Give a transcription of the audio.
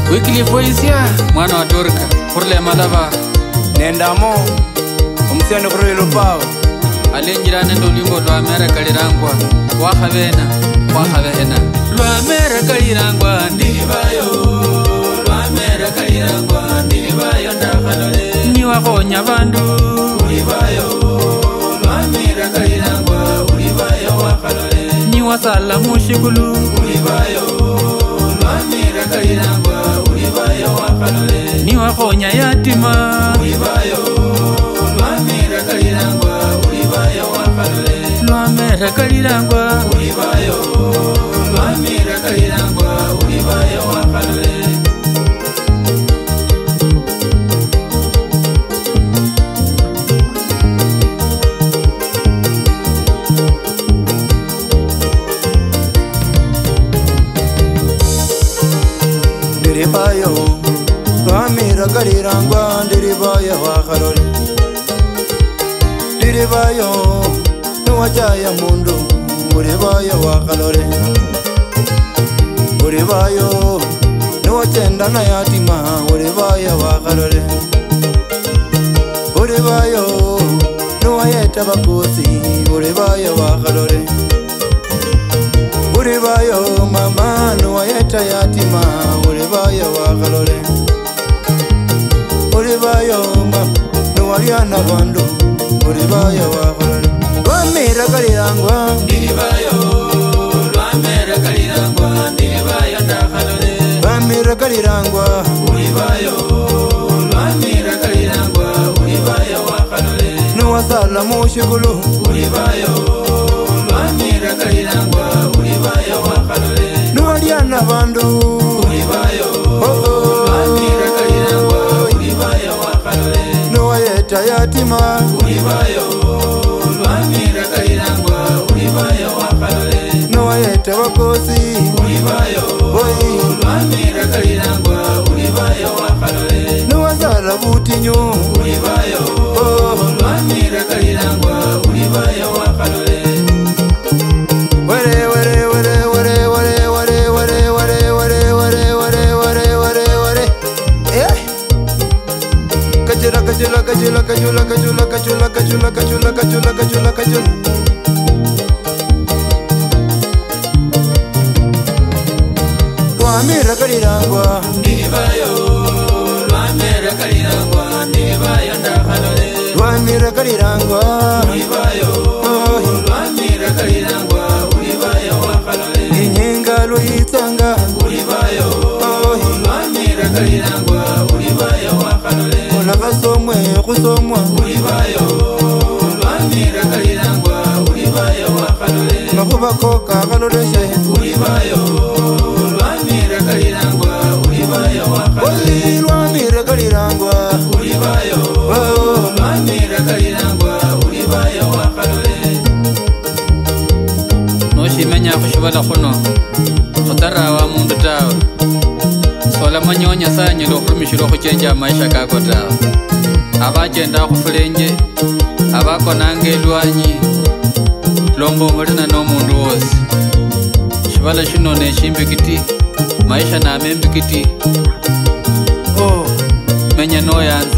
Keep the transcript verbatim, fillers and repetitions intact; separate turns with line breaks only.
Weekly voice ya mwana wa Dorka kurle malava
nendamo omusyano kurle lupao
alenjira nendo limbo lwa mera kalirangwa wakhavena wakhavena lwa mera kalirangwa ndilibayo lwa mera kalirangwa ndilibayo ndakhalole ni wakhonya bandu ulibayo lwa mera kalirangwa ulibayo wakhalole ni wasala mushikulu ulibayo lwa mera kalirangwa ulibayo wakhalole ni wakhonya yatima ulibayo lwa mera kalirangwa ulibayo wakhalole lwa mera kalirangwa ulibayo lwa mera kalirangwa ulibayo wakhalole
ndiribayo lwa mera kalirangwa ndiribayo wakhalole ndiribayo nuwajaya mundu ulibayo wakhalole ulibayo nuwachenda na yatima ulibayo wakhalole ulibayo nuwayeta bakosi ulibayo wakhalole ulibayo mama nuwayeta yatima ulibayo wakhalole ulibayo mama nuwalyana bandu ulibayo wakhalole lwa mera kalirangwa
ndilibayo lwa mera kalirangwa ndilibayo ndakhalole
lwa mera kalirangwa
ulibayo lwa mera kalirangwa ulibayo wakhalole
nuwasala mushikulu
ulibayo lwa mera kalirangwa ulibayo wakhalole
nuwalyana bandu
ulibayo lwa mera kalirangwa ulibayo wakhalole
nuwayeta yatima
ulibayo lwa mera kalirangwa ulibayo wakhalole
nuwayeta bakosi
ulibayo lwa mera kalirangwa ulibayo wakhalole
nuwasala butinyu
ulibayo lwa mera kalirangwa ulibayo wakhalole
were were were were were were were were were were were were were were eh kajula kajula kajula kajula kajula kajula kajula kajula kajula kajula kajula lwa mera kalirangwa
ndilibayo lwa mera kalirangwa ndilibayo ndakhalole
lwa mera kalirangwa
ulibayo lwa mera kalirangwa ulibayo wakhalole
inyenga luyitsanga
ulibayo lwa mera kalirangwa ulibayo wakhalole
olakasomwe khusomwa
ulibayo lwa mera kalirangwa ulibayo wakhalole
nakhubakoka khaloleshe
ulibayo lwa mera kalirangwa ulibayo wakhalole
oyi lwa mera kalirangwa
ulibayo lwa mera kalirangwa ulibayo wakhalole noshimenya khushivala khuno khutarawa mundu tawe solamanya nyasaye anyala okhurumishila okhuchenja maisha kako tawe abachenda khufulenje abakonanga elwanyi lomba omulina nomundu wosi shivala shino neshimbikiti maisha namembikiti oh, menya noyanza